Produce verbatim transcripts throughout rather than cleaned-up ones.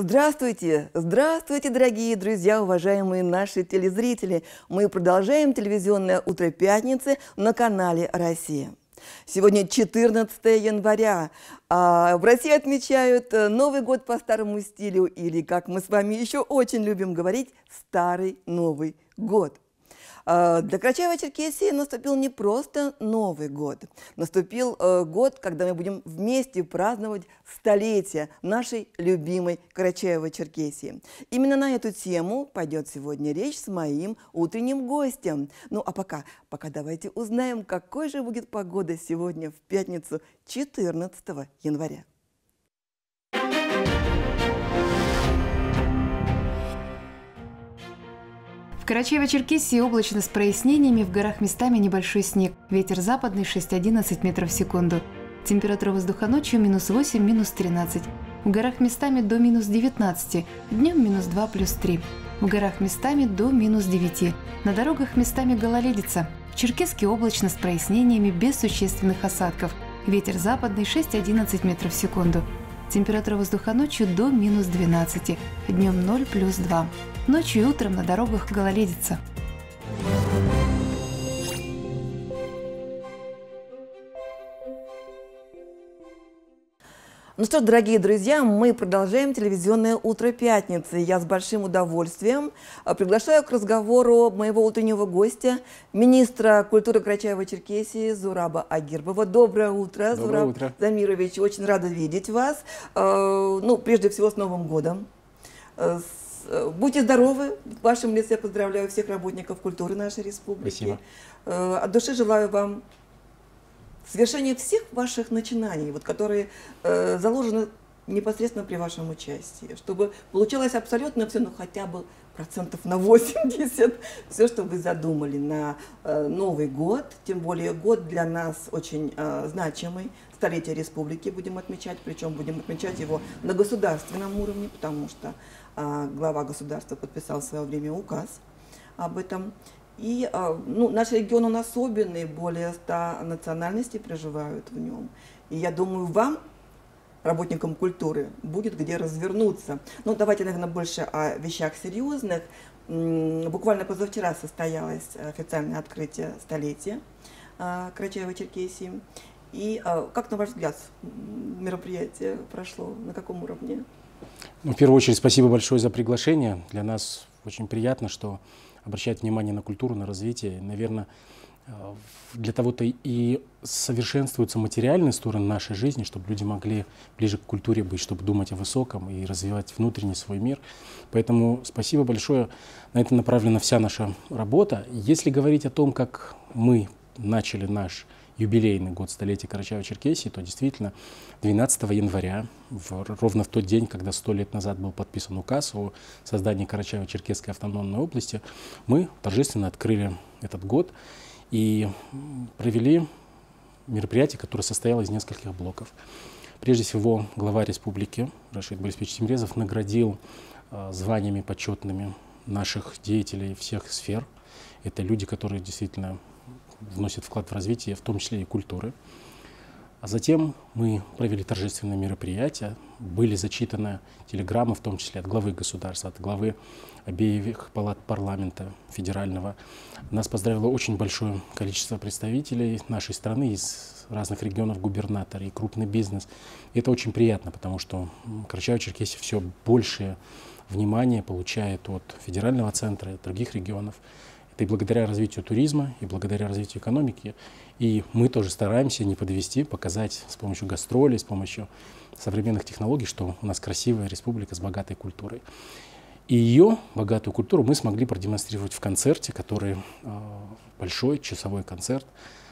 Здравствуйте! Здравствуйте, дорогие друзья, уважаемые наши телезрители! Мы продолжаем телевизионное «Утро пятницы» на канале «Россия». Сегодня четырнадцатое января. А в России отмечают Новый год по старому стилю, или, как мы с вами еще очень любим говорить, Старый Новый год. Для Карачаево-Черкесии наступил не просто Новый год. Наступил год, когда мы будем вместе праздновать столетие нашей любимой Карачаево-Черкесии. Именно на эту тему пойдет сегодня речь с моим утренним гостем. Ну а пока, пока давайте узнаем, какой же будет погода сегодня в пятницу четырнадцатого января. В Карачаево-Черкесии облачно с прояснениями, в горах местами небольшой снег. Ветер западный шесть-одиннадцать метров в секунду. Температура воздуха ночью минус восемь, минус тринадцать. В горах местами до минус девятнадцати, днем минус два, плюс три. В горах местами до минус девяти. На дорогах местами гололедица. В Черкесске облачно с прояснениями, без существенных осадков. Ветер западный шесть-одиннадцать метров в секунду. Температура воздуха ночью до минус двенадцати, днем ноль, плюс два. Ночью и утром на дорогах гололедица. Ну что ж, дорогие друзья, мы продолжаем телевизионное «Утро пятницы». Я с большим удовольствием приглашаю к разговору моего утреннего гостя, министра культуры Карачаево-Черкесии Зураба Агирбова. Доброе утро, Доброе Зураб утро. Замирович. Очень рада видеть вас. Ну, прежде всего, с Новым годом. Будьте здоровы. В вашем лице поздравляю всех работников культуры нашей республики. Спасибо. От души желаю вам совершения всех ваших начинаний, вот, которые э, заложены непосредственно при вашем участии, чтобы получалось абсолютно все, ну хотя бы процентов на восемьдесят, все, что вы задумали на э, Новый год, тем более год для нас очень э, значимый, столетие республики будем отмечать, причем будем отмечать его на государственном уровне, потому что э, глава государства подписал в свое время указ об этом. И ну, наш регион, он особенный, более ста национальностей проживают в нем. И я думаю, вам, работникам культуры, будет где развернуться. Ну, давайте, наверное, больше о вещах серьезных. Буквально позавчера состоялось официальное открытие столетия Карачаево-Черкесии. И как, на ваш взгляд, мероприятие прошло? На каком уровне? Ну, в первую очередь, спасибо большое за приглашение. Для нас очень приятно, что обращать внимание на культуру, на развитие. Наверное, для того-то и совершенствуются материальные стороны нашей жизни, чтобы люди могли ближе к культуре быть, чтобы думать о высоком и развивать внутренний свой мир. Поэтому спасибо большое. На это направлена вся наша работа. Если говорить о том, как мы начали наш юбилейный год столетия Карачаево-Черкесии, то действительно двенадцатого января, в, ровно в тот день, когда сто лет назад был подписан указ о создании Карачаево-Черкесской автономной области, мы торжественно открыли этот год и провели мероприятие, которое состояло из нескольких блоков. Прежде всего, глава республики Рашид Борисович Тимирязев наградил э, званиями почетными наших деятелей всех сфер. Это люди, которые действительно вносит вклад в развитие, в том числе и культуры. А затем мы провели торжественное мероприятие, были зачитаны телеграммы, в том числе от главы государства, от главы обеих палат парламента федерального. Нас поздравило очень большое количество представителей нашей страны из разных регионов, губернаторы и крупный бизнес. И это очень приятно, потому что Карачаево-Черкесия все большее внимание получает от федерального центра и от других регионов. Это и благодаря развитию туризма, и благодаря развитию экономики. И мы тоже стараемся не подвести, показать с помощью гастролей, с помощью современных технологий, что у нас красивая республика с богатой культурой. И ее богатую культуру мы смогли продемонстрировать в концерте, который э, большой часовой концерт.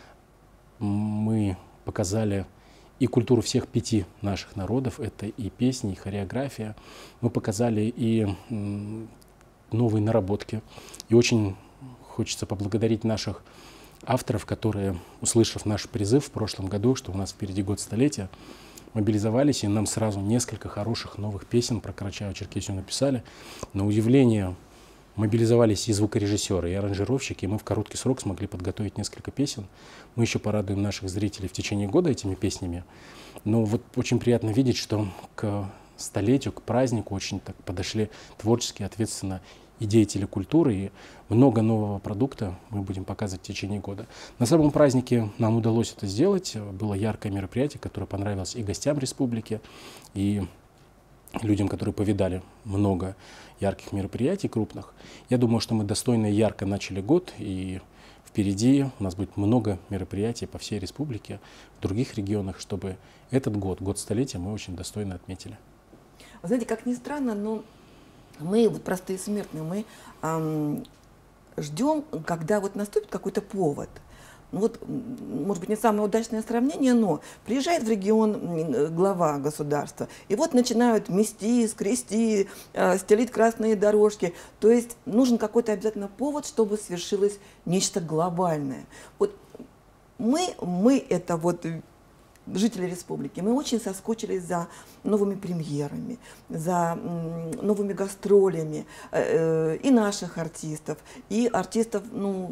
Мы показали и культуру всех пяти наших народов, это и песни, и хореография. Мы показали и э, новые наработки. И очень хочется поблагодарить наших авторов, которые, услышав наш призыв в прошлом году, что у нас впереди год столетия, мобилизовались, и нам сразу несколько хороших новых песен про Карачаево-Черкесию написали. На удивление мобилизовались и звукорежиссеры, и аранжировщики, и мы в короткий срок смогли подготовить несколько песен. Мы еще порадуем наших зрителей в течение года этими песнями. Но вот очень приятно видеть, что к столетию, к празднику очень так подошли творчески, ответственно и деятели культуры, и много нового продукта мы будем показывать в течение года. На самом празднике нам удалось это сделать. Было яркое мероприятие, которое понравилось и гостям республики, и людям, которые повидали много ярких мероприятий крупных. Я думаю, что мы достойно и ярко начали год, и впереди у нас будет много мероприятий по всей республике, в других регионах, чтобы этот год, год столетия, мы очень достойно отметили. Вы знаете, как ни странно, но мы, вот простые смертные, мы эм, ждем, когда вот наступит какой-то повод. Ну вот, может быть, не самое удачное сравнение, но приезжает в регион глава государства, и вот начинают мести, скрести, э, стелить красные дорожки. То есть нужен какой-то обязательно повод, чтобы свершилось нечто глобальное. Вот мы, мы это вот жители республики, мы очень соскучились за новыми премьерами, за новыми гастролями э, и наших артистов, и артистов, ну,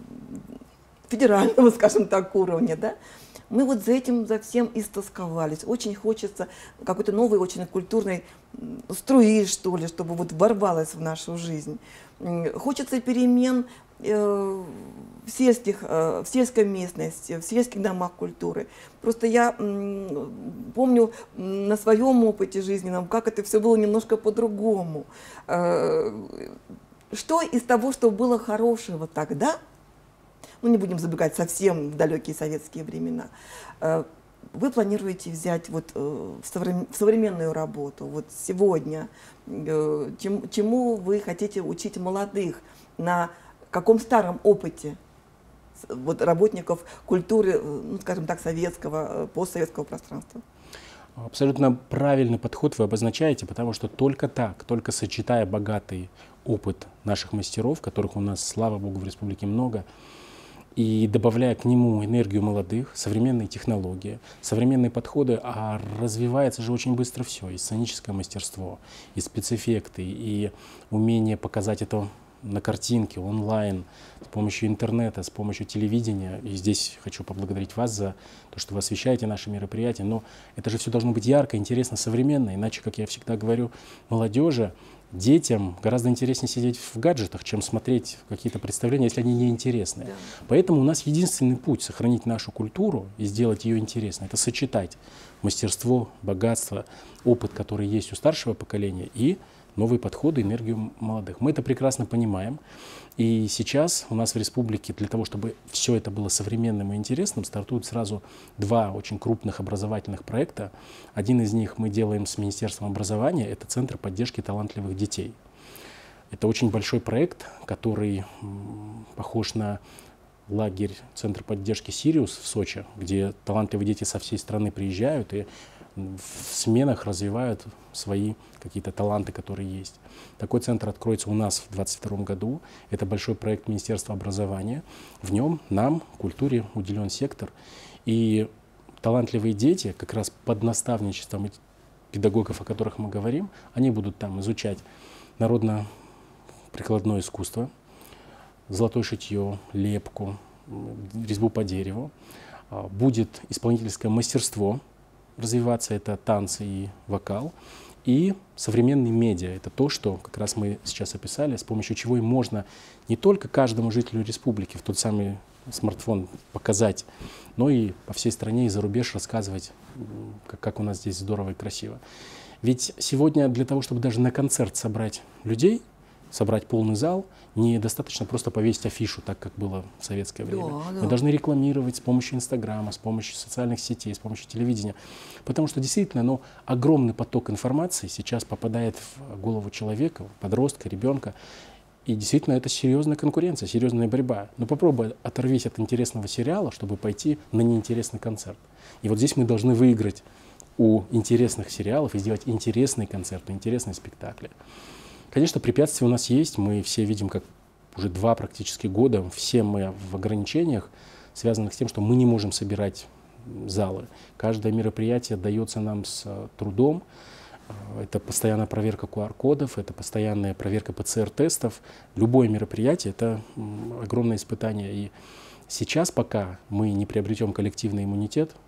федерального, скажем так, уровня, да. Мы вот за этим, за всем истосковались. Очень хочется какой-то новой, очень культурной струи, что ли, чтобы вот ворвалась в нашу жизнь. Хочется перемен э, в, сельских, э, в сельской местности, в сельских домах культуры. Просто я э, помню на своем опыте жизненном, как это все было немножко по-другому. Э, что из того, что было хорошего тогда, ну не будем забегать совсем в далекие советские времена, э, вы планируете взять вот, э, в, соврем, в современную работу, вот сегодня, э, чем, чему вы хотите учить молодых, на каком старом опыте вот, работников культуры, ну, скажем так, советского, постсоветского пространства? Абсолютно правильный подход вы обозначаете, потому что только так, только сочетая богатый опыт наших мастеров, которых у нас, слава богу, в республике много, и добавляя к нему энергию молодых, современные технологии, современные подходы, а развивается же очень быстро все, и сценическое мастерство, и спецэффекты, и умение показать это на картинке, онлайн, с помощью интернета, с помощью телевидения. И здесь хочу поблагодарить вас за то, что вы освещаете наши мероприятия. Но это же все должно быть ярко, интересно, современно. Иначе, как я всегда говорю, молодежи, детям гораздо интереснее сидеть в гаджетах, чем смотреть какие-то представления, если они неинтересные. Да. Поэтому у нас единственный путь сохранить нашу культуру и сделать ее интересной — это сочетать мастерство, богатство, опыт, который есть у старшего поколения, и новые подходы, энергию молодых. Мы это прекрасно понимаем. И сейчас у нас в республике для того, чтобы все это было современным и интересным, стартуют сразу два очень крупных образовательных проекта. Один из них мы делаем с Министерством образования. Это Центр поддержки талантливых детей. Это очень большой проект, который похож на лагерь Центр поддержки «Сириус» в Сочи, где талантливые дети со всей страны приезжают и в сменах развивают свои какие-то таланты, которые есть. Такой центр откроется у нас в две тысячи двадцать втором году. Это большой проект Министерства образования. В нем нам, культуре, уделен сектор. И талантливые дети, как раз под наставничеством педагогов, о которых мы говорим, они будут там изучать народно-прикладное искусство, золотое шитье, лепку, резьбу по дереву. Будет исполнительское мастерство развиваться, это танцы и вокал. И современные медиа — это то, что как раз мы сейчас описали, с помощью чего и можно не только каждому жителю республики в тот самый смартфон показать, но и по всей стране и за рубеж рассказывать, как, как у нас здесь здорово и красиво. Ведь сегодня для того, чтобы даже на концерт собрать людей, собрать полный зал, недостаточно просто повесить афишу, так как было в советское время. Да, да. Мы должны рекламировать с помощью Инстаграма, с помощью социальных сетей, с помощью телевидения. Потому что действительно, ну, огромный поток информации сейчас попадает в голову человека, подростка, ребенка. И действительно, это серьезная конкуренция, серьезная борьба. Но попробуй оторвись от интересного сериала, чтобы пойти на неинтересный концерт. И вот здесь мы должны выиграть у интересных сериалов и сделать интересные концерты, интересные спектакли. Конечно, препятствия у нас есть. Мы все видим, как уже два практически года, все мы в ограничениях, связанных с тем, что мы не можем собирать залы. Каждое мероприятие дается нам с трудом. Это постоянная проверка ку ар кодов, это постоянная проверка пэ цэ эр тестов. Любое мероприятие — это огромное испытание. И сейчас, пока мы не приобретем коллективный иммунитет,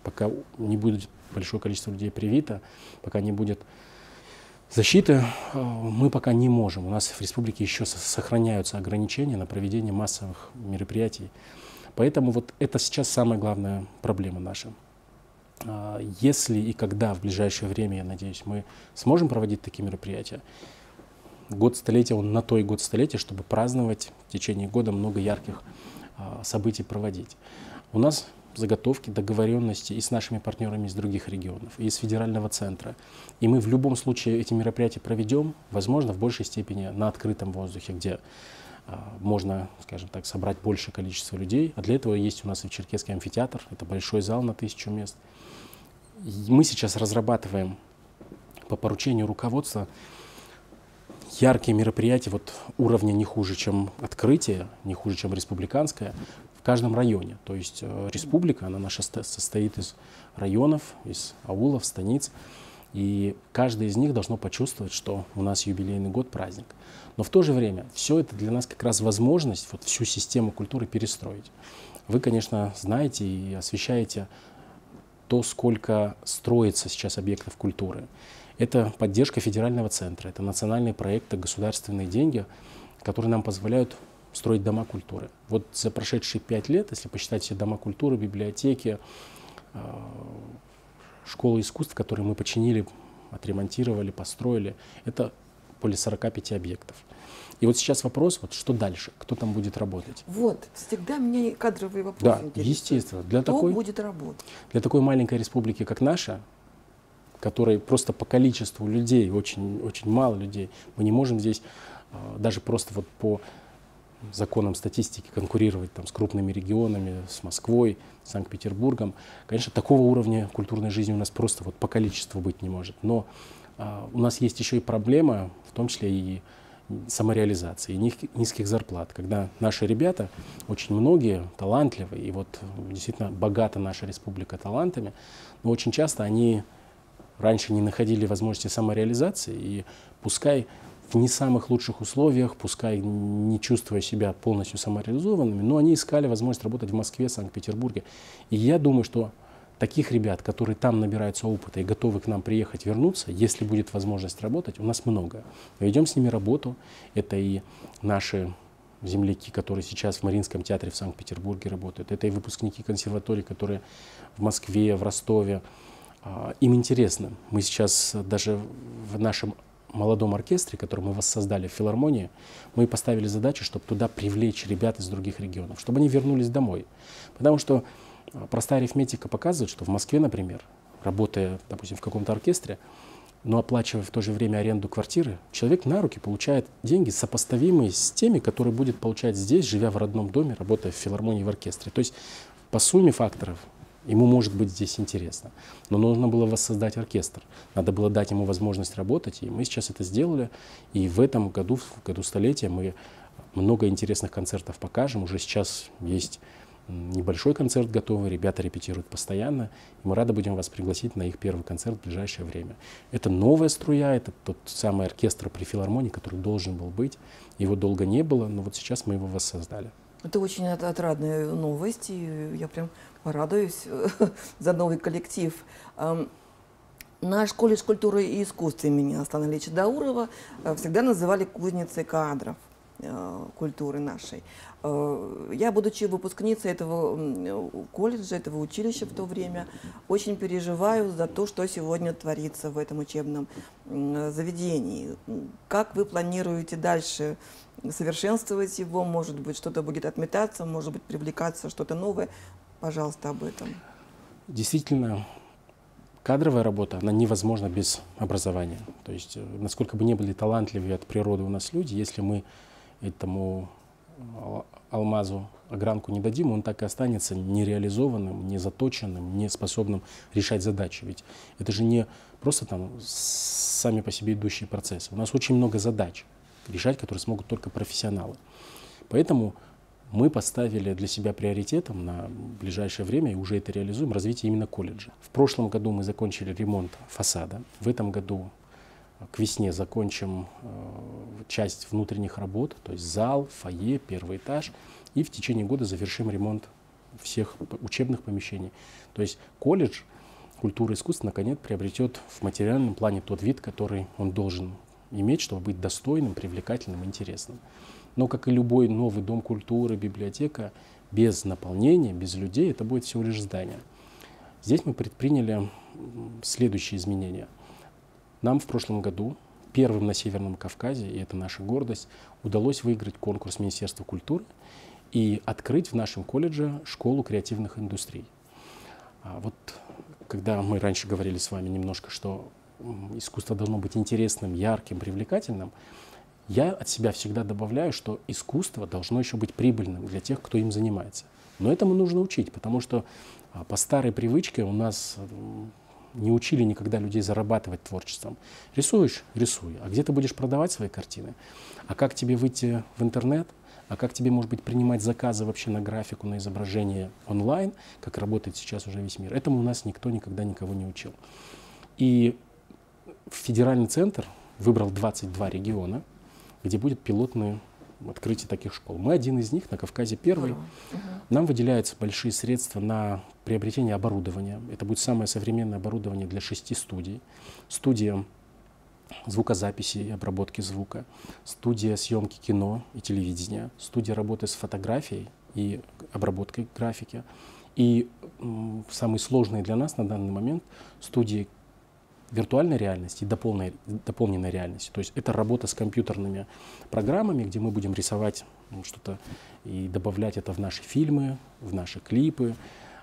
пока не будет большое количество людей привито, пока не будет защиты, мы пока не можем. У нас в республике еще сохраняются ограничения на проведение массовых мероприятий. Поэтому вот это сейчас самая главная проблема наша. Если и когда в ближайшее время, я надеюсь, мы сможем проводить такие мероприятия, год столетия, он на то и год столетия, чтобы праздновать в течение года много ярких событий проводить. У нас заготовки, договоренности и с нашими партнерами из других регионов, и из федерального центра. И мы в любом случае эти мероприятия проведем, возможно, в большей степени на открытом воздухе, где а, можно, скажем так, собрать большее количество людей. А для этого есть у нас и Черкесский амфитеатр, это большой зал на тысячу мест. И мы сейчас разрабатываем по поручению руководства яркие мероприятия вот, уровня не хуже, чем открытие, не хуже, чем республиканское, в каждом районе. То есть э, республика, она наша состоит из районов, из аулов, станиц, и каждый из них должно почувствовать, что у нас юбилейный год, праздник. Но в то же время все это для нас как раз возможность вот, всю систему культуры перестроить. Вы, конечно, знаете и освещаете то, сколько строится сейчас объектов культуры. Это поддержка федерального центра, это национальные проекты, государственные деньги, которые нам позволяют строить дома культуры. Вот за прошедшие пять лет, если посчитать все дома культуры, библиотеки, школы искусств, которые мы починили, отремонтировали, построили, это более сорока пяти объектов. И вот сейчас вопрос, вот что дальше, кто там будет работать? Вот, всегда меня и кадровые вопросы Да, интересуют. естественно. Для Кто такой, будет работать? Для такой маленькой республики, как наша, которой просто по количеству людей, очень, очень мало людей, мы не можем здесь даже просто вот по законам статистики конкурировать там, с крупными регионами, с Москвой, Санкт-Петербургом. Конечно, такого уровня культурной жизни у нас просто вот по количеству быть не может. Но а, у нас есть еще и проблема, в том числе и самореализации, и низких зарплат. Когда наши ребята, очень многие талантливые, и вот действительно богата наша республика талантами, но очень часто они раньше не находили возможности самореализации, и пускай в не самых лучших условиях, пускай не чувствуя себя полностью самореализованными, но они искали возможность работать в Москве, Санкт-Петербурге. И я думаю, что таких ребят, которые там набираются опыта и готовы к нам приехать, вернуться, если будет возможность работать, у нас много. Мы ведем с ними работу. Это и наши земляки, которые сейчас в Мариинском театре в Санкт-Петербурге работают. Это и выпускники консерватории, которые в Москве, в Ростове. Им интересно. Мы сейчас даже в нашем молодом оркестре, который мы воссоздали в филармонии, мы поставили задачу, чтобы туда привлечь ребят из других регионов, чтобы они вернулись домой. Потому что простая арифметика показывает, что в Москве, например, работая, допустим, в каком-то оркестре, но оплачивая в то же время аренду квартиры, человек на руки получает деньги, сопоставимые с теми, которые будет получать здесь, живя в родном доме, работая в филармонии, в оркестре. То есть по сумме факторов ему может быть здесь интересно. Но нужно было воссоздать оркестр. Надо было дать ему возможность работать. И мы сейчас это сделали. И в этом году, в году столетия, мы много интересных концертов покажем. Уже сейчас есть небольшой концерт готовый. Ребята репетируют постоянно. И мы рады будем вас пригласить на их первый концерт в ближайшее время. Это новая струя. Это тот самый оркестр при филармонии, который должен был быть. Его долго не было, но вот сейчас мы его воссоздали. Это очень отрадная новость, и я прям порадуюсь за новый коллектив. Наш колледж культуры и искусств имени Аслана Ильича Даурова всегда называли кузницей кадров культуры нашей. Я, будучи выпускницей этого колледжа, этого училища в то время, очень переживаю за то, что сегодня творится в этом учебном заведении. Как вы планируете дальше совершенствовать его? Может быть, что-то будет отметаться, может быть, привлекаться что-то новое? Пожалуйста, об этом. Действительно, кадровая работа, она невозможна без образования. То есть, насколько бы ни были талантливые от природы у нас люди, если мы этому алмазу огранку не дадим, он так и останется нереализованным, не заточенным, не способным решать задачи. Ведь это же не просто там сами по себе идущие процессы. У нас очень много задач решать, которые смогут только профессионалы. Поэтому мы поставили для себя приоритетом на ближайшее время, и уже это реализуем, развитие именно колледжа. В прошлом году мы закончили ремонт фасада. В этом году к весне закончим э, часть внутренних работ, то есть зал, фойе, первый этаж. И в течение года завершим ремонт всех учебных помещений. То есть колледж культуры и искусств наконец приобретет в материальном плане тот вид, который он должен иметь, чтобы быть достойным, привлекательным, интересным. Но, как и любой новый дом культуры, библиотека, без наполнения, без людей, это будет всего лишь здание. Здесь мы предприняли следующие изменения. Нам в прошлом году, первым на Северном Кавказе, и это наша гордость, удалось выиграть конкурс Министерства культуры и открыть в нашем колледже школу креативных индустрий. А вот когда мы раньше говорили с вами немножко, что искусство должно быть интересным, ярким, привлекательным, я от себя всегда добавляю, что искусство должно еще быть прибыльным для тех, кто им занимается. Но этому нужно учить, потому что по старой привычке у нас не учили никогда людей зарабатывать творчеством. Рисуешь — рисуй. А где ты будешь продавать свои картины? А как тебе выйти в интернет? А как тебе, может быть, принимать заказы вообще на графику, на изображение онлайн, как работает сейчас уже весь мир? Этому у нас никто никогда никого не учил. И федеральный центр выбрал двадцать два региона, где будет пилотное открытие таких школ. Мы один из них, на Кавказе первый. Uh-huh. Нам выделяются большие средства на приобретение оборудования. Это будет самое современное оборудование для шести студий. Студия звукозаписи и обработки звука, студия съемки кино и телевидения, студия работы с фотографией и обработкой графики. И м, самый сложный для нас на данный момент студии виртуальной реальности и дополненной, дополненной реальности. То есть это работа с компьютерными программами, где мы будем рисовать ну, что-то и добавлять это в наши фильмы, в наши клипы,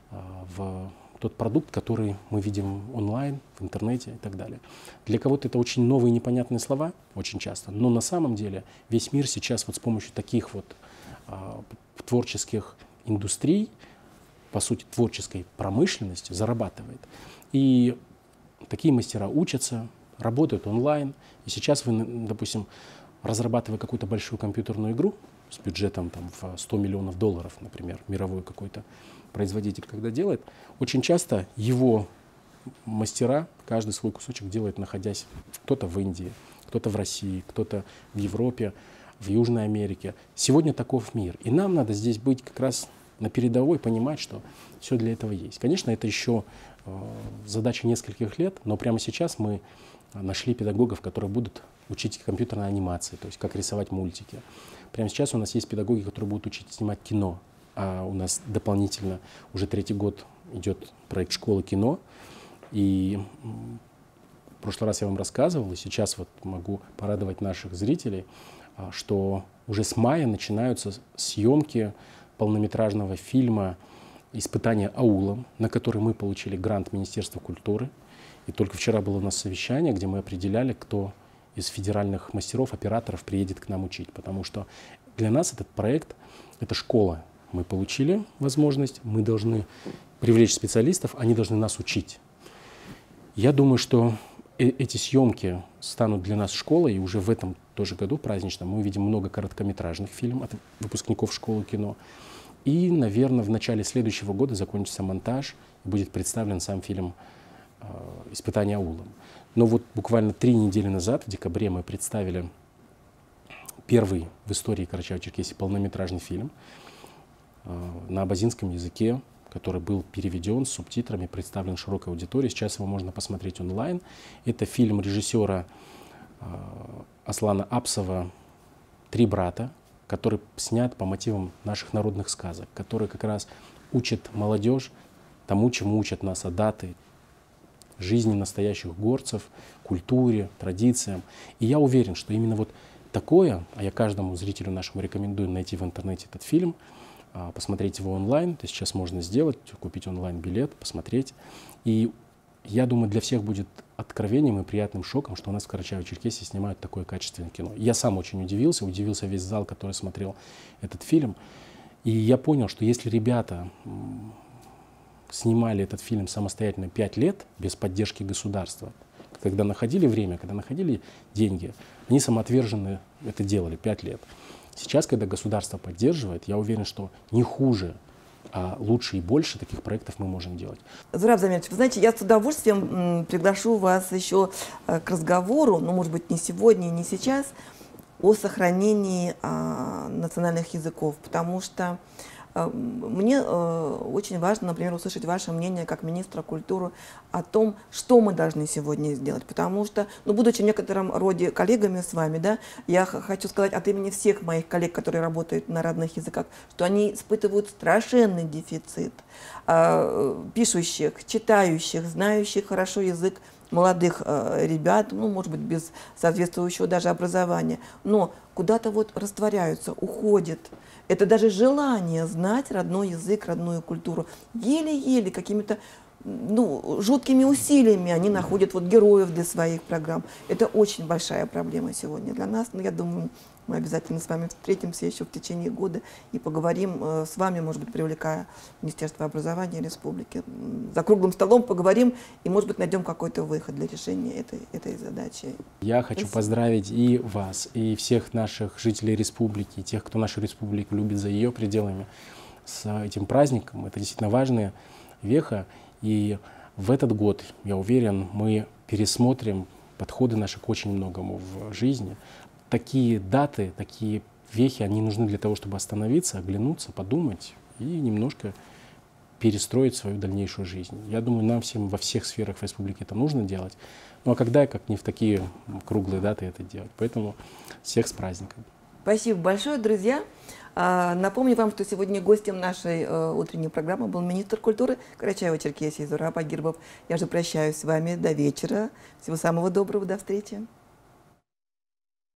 в тот продукт, который мы видим онлайн, в интернете и так далее. Для кого-то это очень новые непонятные слова, очень часто, но на самом деле весь мир сейчас вот с помощью таких вот а, творческих индустрий, по сути, творческой промышленности зарабатывает. И такие мастера учатся, работают онлайн. И сейчас вы, допустим, разрабатывая какую-то большую компьютерную игру с бюджетом там, в сто миллионов долларов, например, мировой какой-то производитель, когда делает, очень часто его мастера каждый свой кусочек делает, находясь кто-то в Индии, кто-то в России, кто-то в Европе, в Южной Америке. Сегодня таков мир. И нам надо здесь быть как раз на передовой, понимать, что все для этого есть. Конечно, это еще э, задача нескольких лет, но прямо сейчас мы нашли педагогов, которые будут учить компьютерной анимации, то есть как рисовать мультики. Прямо сейчас у нас есть педагоги, которые будут учить снимать кино. А у нас дополнительно уже третий год идет проект «Школа кино». И в прошлый раз я вам рассказывал, и сейчас вот могу порадовать наших зрителей, что уже с мая начинаются съемки полнометражного фильма «Испытание аулом», на который мы получили грант Министерства культуры. И только вчера было у нас совещание, где мы определяли, кто из федеральных мастеров, операторов приедет к нам учить. Потому что для нас этот проект — это школа. Мы получили возможность, мы должны привлечь специалистов, они должны нас учить. Я думаю, что э эти съемки станут для нас школой, и уже в этом тоже году праздничном мы увидим много короткометражных фильмов от выпускников школы кино. И, наверное, в начале следующего года закончится монтаж, и будет представлен сам фильм э, «Испытание аулом». Но вот буквально три недели назад, в декабре, мы представили первый в истории Карачаево-Черкесии полнометражный фильм на абазинском языке, который был переведен с субтитрами, представлен широкой аудитории. Сейчас его можно посмотреть онлайн. Это фильм режиссера э, Аслана Апсова «Три брата», который снят по мотивам наших народных сказок, который как раз учит молодежь тому, чему учат нас адаты, жизни настоящих горцев, культуре, традициям. И я уверен, что именно вот такое, а я каждому зрителю нашему рекомендую найти в интернете этот фильм, посмотреть его онлайн, то есть сейчас можно сделать, купить онлайн-билет, посмотреть. И я думаю, для всех будет откровением и приятным шоком, что у нас в Карачаево-Черкесии снимают такое качественное кино. Я сам очень удивился, удивился весь зал, который смотрел этот фильм. И я понял, что если ребята снимали этот фильм самостоятельно пять лет, без поддержки государства, когда находили время, когда находили деньги, они самоотверженно это делали пять лет. Сейчас, когда государство поддерживает, я уверен, что не хуже, а лучше и больше таких проектов мы можем делать. Зураб Замирович, вы знаете, я с удовольствием приглашу вас еще к разговору, ну, может быть, не сегодня, не сейчас, о сохранении а, национальных языков, потому что Мне очень важно, например, услышать ваше мнение как министра культуры о том, что мы должны сегодня сделать. Потому что, ну, будучи в некотором роде коллегами с вами, да, я хочу сказать от имени всех моих коллег, которые работают на родных языках, что они испытывают страшенный дефицит пишущих, читающих, знающих хорошо язык молодых э, ребят, ну, может быть, без соответствующего даже образования, но куда-то вот растворяются, уходят. Это даже желание знать родной язык, родную культуру. Еле-еле какими-то, ну, жуткими усилиями они находят вот героев для своих программ. Это очень большая проблема сегодня для нас, но я думаю, мы обязательно с вами встретимся еще в течение года и поговорим э, с вами, может быть, привлекая Министерство образования Республики. За круглым столом поговорим и, может быть, найдем какой-то выход для решения этой, этой задачи. Я хочу Спасибо. поздравить и вас, и всех наших жителей республики, тех, кто нашу республику любит за ее пределами, с этим праздником. Это действительно важная веха. И в этот год, я уверен, мы пересмотрим подходы наши к очень многому в жизни. Такие даты, такие вехи, они нужны для того, чтобы остановиться, оглянуться, подумать и немножко перестроить свою дальнейшую жизнь. Я думаю, нам всем во всех сферах в республике это нужно делать. Ну а когда, как не в такие круглые даты это делать. Поэтому всех с праздником. Спасибо большое, друзья. Напомню вам, что сегодня гостем нашей утренней программы был министр культуры Карачаево-Черкесии Зураб Агирбов. Я же прощаюсь с вами до вечера. Всего самого доброго, до встречи.